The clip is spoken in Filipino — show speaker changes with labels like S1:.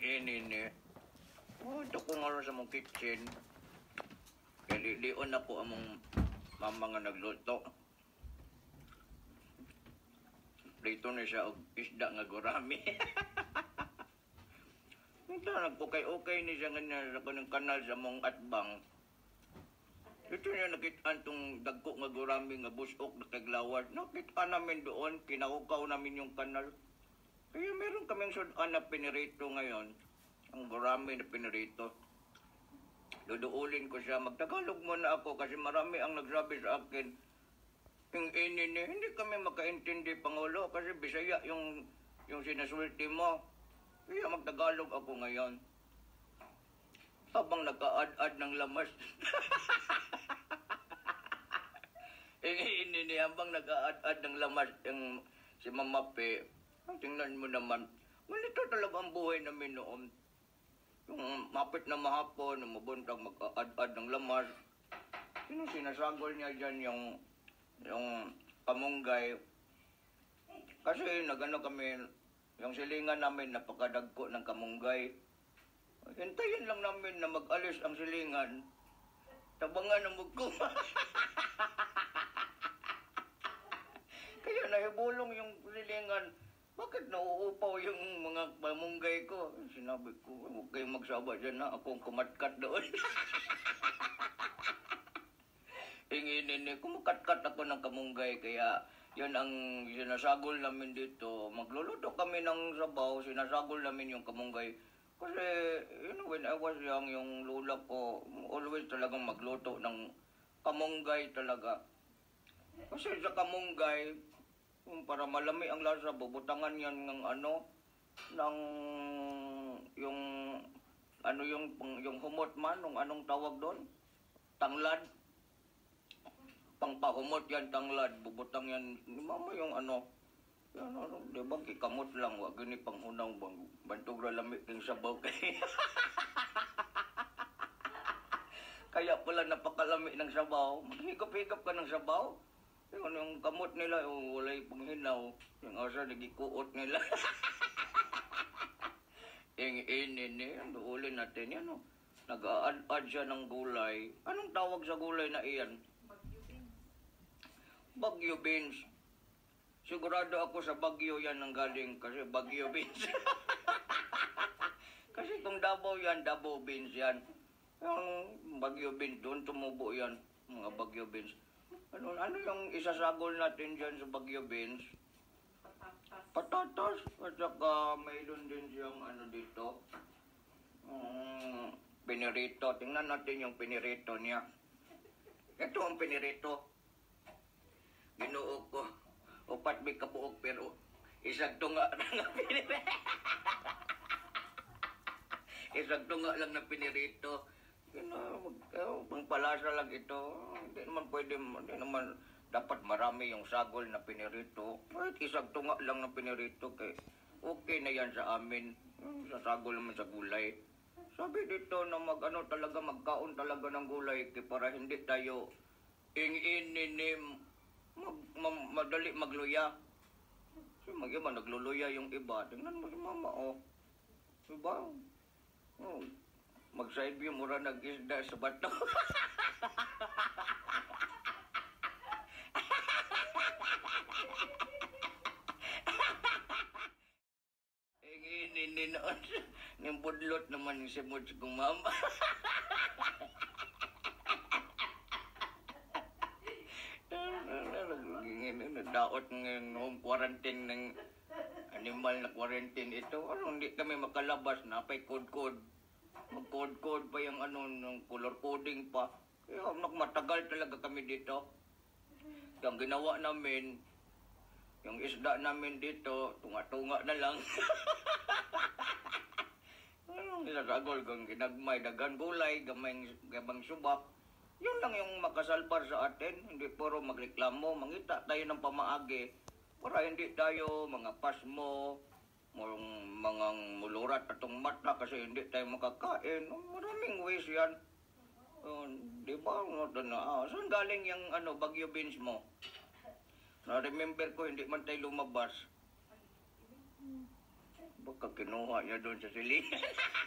S1: Ini. Oh, ito ko nga sa mong kitchen. Kaya lion ako among mama nga nagluto. Dito na siya og isda nga gurami. Ito, nagpukay-okay ni siya nga sa kanang kanal sa mong atbang. Ito niya nakitaan tong dagko nga gurami nga busok na kaglawad. Nakita namin doon, kinahukaw namin yung kanal. Kaya meron kaming sudan na pinirito ngayon. Ang gurami na pinirito. Duduulin ko siya. Magtagalog muna ako kasi marami ang nagsabi sa akin. Yung inini, hindi kami makaintindi, Pangulo, kasi Bisaya yung sinasulti mo. Kaya magtagalog ako ngayon. Habang nagka-ad-ad ng lamas. Inini, habang nagka-ad-ad ng lamas yung si Mama Pe. Tingnan mo naman. Ganito talaga ang buhay namin noon. Yung mapit na mahapon, na mabuntag mag-ad-ad ng lamas. Sino sinasagol niya dyan yung kamunggay? Kasi nagano kami, yung silingan namin napakadagko ng kamunggay. Hintayin lang namin na mag-alis ang silingan. Tabangan ng mugkuma. Kaya nahibulong yung silingan. Bakit nauupaw yung mga pamunggay ko? Sinabi ko, huwag kayong magsaba dyan na akong kumatkat doon. Inginin kumakat-kat ako ng kamunggay, kaya yan ang sinasagol namin dito. Magluluto kami ng sabaw, sinasagol namin yung kamunggay. Kasi, when I was young, yung lula ko, always talagang magluto ng kamunggay talaga. Kasi sa kamunggay, para malami ang lasa, bubutangan yan ng yung humot man, anong tawag doon? Tanglad. Pangpahumot yan, tanglad. Bubutang yan, mama yung diba, kikamot lang, wag gani panghunaw, bantog lamig ng sabaw kay. Kaya pala napakalami ng sabaw, maghigap-higap ka ng sabaw. Yung kamot nila, walay panghinaw. Yung asa, nagikuot nila. Yung inini, doolin natin yan. Nag-a-add siya ng gulay. Anong tawag sa gulay na iyan? Bagyo beans. Sigurado ako sa Bagyo yan ang galing kasi Bagyo beans. Kasi kung Davao yan, Davao beans yan. Yung Bagyo beans, doon tumubo yan. Mga Bagyo beans. Ano yung isasagol natin dyan sa Bagyo beans? Patatas. At saka mayroon din siyang dito. Pinirito. Tingnan natin yung pinirito niya. Ito ang pinirito. Ginuo ko. Upat may kabuok pero isang tunga lang na pinirito. Isang tunga lang na pinirito. Pangpalasa lang ito. Hindi naman dapat marami yung sagol na pinirito. Kahit isang tunga lang na pinirito, okay na yan sa amin. Sa sagol naman sa gulay. Sabi dito na magkaon talaga ng gulay para hindi tayo madali magluya. So, mag-iba nagluluya yung iba. Tingnan mo si mama, diba? Mag-side view, mura nag-isda sa bato. Inginin noon. Yung budlot naman yung simod kong mama. Daot ng quarantine ng animal na quarantine ito. Hindi kami makalabas na pa'y code-code. Mag-code-code pa yung ng color coding pa. Kaya matagal talaga kami dito. Yung ginawa namin, yung isda namin dito, tunga-tunga na lang. Nilasagol kung ginagmay, dagan gulay, gamang subak. Yun lang yung makasalbar sa atin. Hindi puro magreklamo, mangita tayo ng pamaagi. Para hindi tayo mga pasmo, mga mulurat atong mata kasi hindi tayo makakain. Maraming ways yan. Di ba? Saan galing yung Bagyo beans mo? Na-remember ko, hindi man tayo lumabas. Baka kinuha niya doon sa silingan.